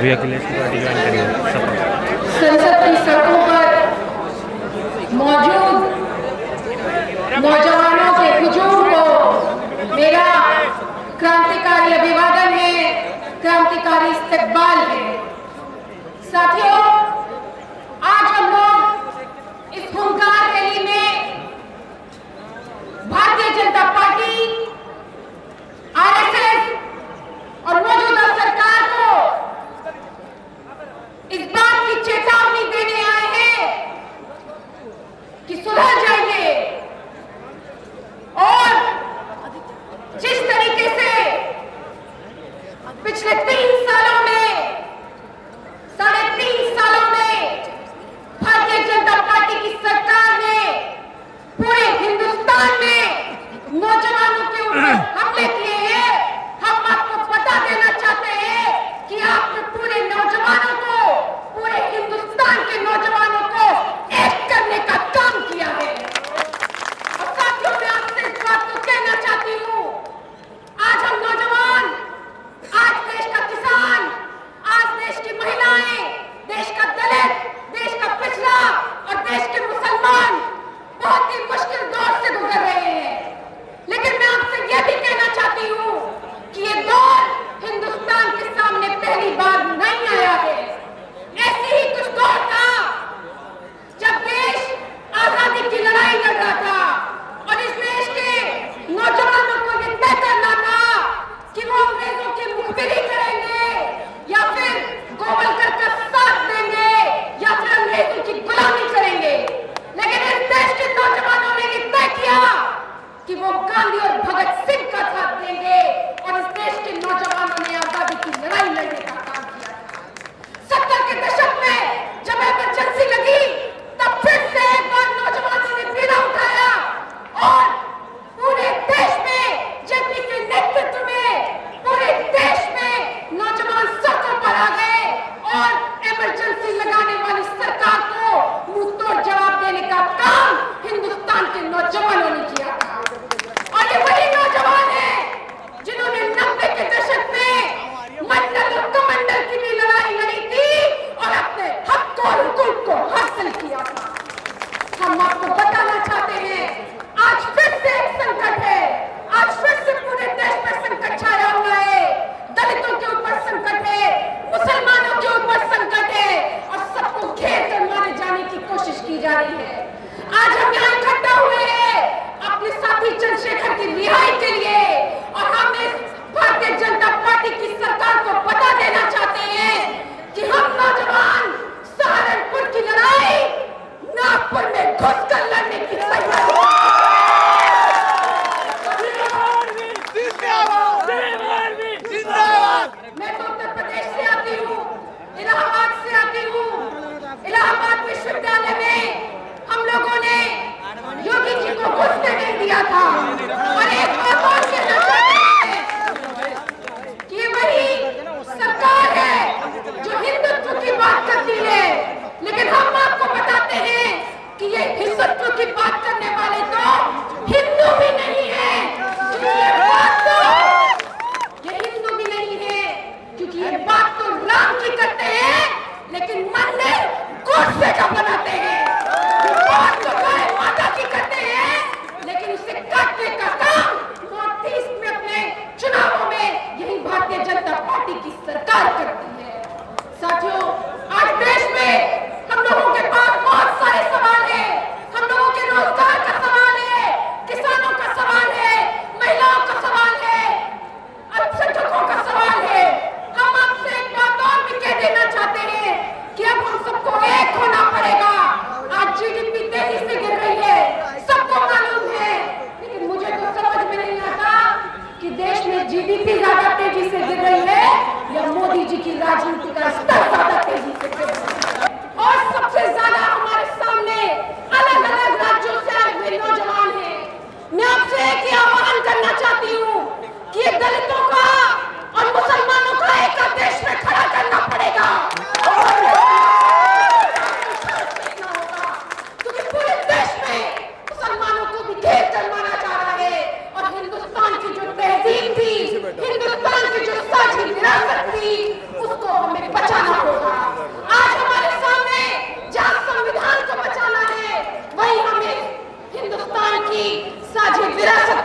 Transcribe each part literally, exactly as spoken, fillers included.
अभी अखिलेश की party join करेंगे। संसद की सड़कों पर मौजूद नौजवानों के हुजूम को मेरा क्रांतिकारी अभिवादन है, क्रांतिकारी इस्तकबाल है। साथियों, आज हम लोग इस हुंकार रैली में भारतीय जनता पार्टी, आरएसएस और मौजूदा सरकार को इस बात की चेतावनी देने आए हैं कि सुधर जाइए और जिस तरीके से पिछले तीन सालों में, साढ़े तीन सालों में भारतीय जनता पार्टी की सरकार ने पूरे हिंदुस्तान में नौजवानों के ऊपर हमले किए हैं, हम आपको बता देना चाहते हैं कि आपने पूरे नौजवानों को, पूरे हिंदुस्तान के नौजवानों को एक करने का काम किया है। और साथियों, मैं आपसे इस बात को कहना चाहती हूँ, आज हम नौजवान, आज देश का किसान, आज देश की महिलाएं, देश का दलित, देश का पिछड़ा और देश के मुसलमान बहुत ही मुश्किल दौर से गुजर रहे हैं। लेकिन मैं आपसे यह भी कहना चाहती हूँ कि ये दौर हिंदुस्तान के सामने पहली बार नहीं आया है। ऐसी ही कुछ दौर था जब देश आजादी की लड़ाई लड़ रहा था और इस देश के नौजवानों को ये तय करना था कि वो अंग्रेजों की मुखबिरी करेंगे या फिर गोवलकर का साथ देंगे या फिर अंग्रेजों की गुलामी करेंगे। लेकिन इस देश के नौजवानों ने ये तय किया कि वो गांधी और भगत सिंह का साथ देंगे और इस देश के नौजवानों ने आजादी की लड़ाई लड़ने का काम किया था। सत्तर के दशक में जब इमरजेंसी लगी, तब फिर से एक बार नौजवानों ने बीड़ा उठाया और पूरे देश में जेपी के नेतृत्व में पूरे देश में नौजवान सड़कों पर आ गए और इमरजेंसी लगाने वाली सरकार को मुंह तोड़ जवाब देने का काम हिंदुस्तान के नौजवानों ने किया था। और ये वही नौजवान हैं जिन्होंने नब्बे के दशक में मंडल और कमंडल की भी लड़ाई लड़ी थी और अपने हक और हुकूक को हासिल किया था। हम आपको बताना चाहते हैं, आज फिर से एक संकट है, आज फिर से पूरे देश पर संकट छाया हुआ है। दलितों के ऊपर संकट है, मुसलमानों के ऊपर संकट है और सबको घेर कर मारे जाने की कोशिश की जा रही है। आज हम यहाँ इकट्ठा हुए हैं अपने साथी चंद्रशेखर की रिहाई के लिए और हम इस भारतीय जनता पार्टी की सरकार को बता देना चाहते हैं कि हम नौजवान सहारनपुर की लड़ाई नागपुर में घुसकर लड़ने की तैयारी हैं। मैं तो उत्तर प्रदेश से आती हूँ, इलाहाबाद से आती हूँ। इलाहाबाद विश्वविद्यालय में हम लोगों ने योगी जी को घुसने नहीं दिया था और एक बात और कहना चाहते हैं कि वही सरकार है जो हिंदुत्व की बात करती है, लेकिन हम आपको बताते हैं कि ये हिंदुत्व की बात करने वाले तो हिंदू भी नहीं है, क्योंकि ये बात तो ये हिंदू भी नहीं है क्योंकि ये बात तो राम की करते हैं, लेकिन मंदिर गोडसे का बनाते हैं। बात तो गाय माता की करते हैं, लेकिन उसे काटने का काम नॉर्थ ईस्ट में अपने चुनावों में यही भारतीय जनता पार्टी की सरकार करती है। साथियों, आज देश में हम लोगों के पास बहुत सारे सवाल हैं। हम लोगों के रोजगार का सवाल है, किसानों का सवाल है, महिलाओं का सवाल है, अल्पसंख्यकों का सवाल है। हम आपसे एक बात और भी कह देना चाहते हैं कि अब हम सबको एक होना पड़ेगा। आज जीडीपी तेजी से गिर रही है, सबको मालूम है, लेकिन मुझे तो समझ में नहीं आता कि देश में जीडीपी ज्यादा तेजी से गिर रही है या मोदी जी की राजनीति का स्तर ज्यादा तेजी से गिर रहा है। और सबसे ज्यादा हमारे सामने अलग अलग राज्यों से आए हुए नौजवान हैं। मैं आपसे एक ही आह्वान करना चाहती हूँ कि ये दलितों का और मुसलमानों का एक देश में खड़ा करना पड़ेगा क्योंकि पूरे देश में मुसलमानों को भी घेर कर मारा जा रहा है और हिंदुस्तान की जो तहजीब थी, हिंदुस्तान की जो साझी विरासत थी, उसको हमें बचा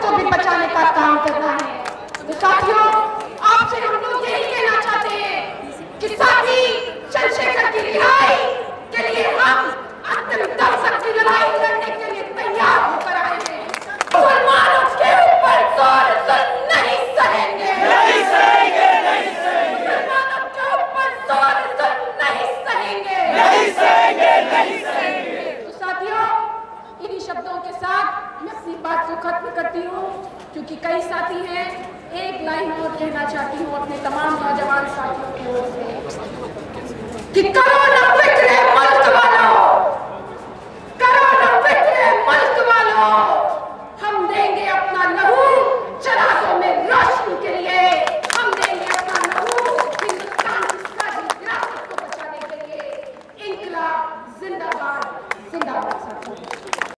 को भी बचाने का काम करना है। तो साथियों, आपसे हम लोग यही कहना चाहते हैं कि साथी चंद्रशेखर की रिहाई के लिए हम अंतिम दम तक की लड़ाई लड़ने के लिए तैयार होकर आए हैं। मुसलमानों के ऊपर जोर जुल्म नहीं सहेंगे, नहीं सहेंगे, नहीं सहेंगे। मुसलमानों के ऊपर जोर जुल्म नहीं सहेंगे, नहीं सहेंगे, नहीं सहेंगे। तो साथियों, इन्हीं शब्दों के साथ मैं अपनी बात को खत्म करती हूँ, क्योंकि कई साथी हैं। एक लाइन और कहना चाहती हूँ अपने तमाम नौजवान साथियों की ओर से कि करो ना फिक्र मुल्क वालों, करो ना फिक्र मुल्क वालों, हम देंगे अपना लहू चरागों में रोशनी के लिए, हम देंगे अपना लहू हिंदुस्तान की सारी विरासत को बचाने के लिए। इंकलाब जिंदाबाद, जिंदाबाद साथियों।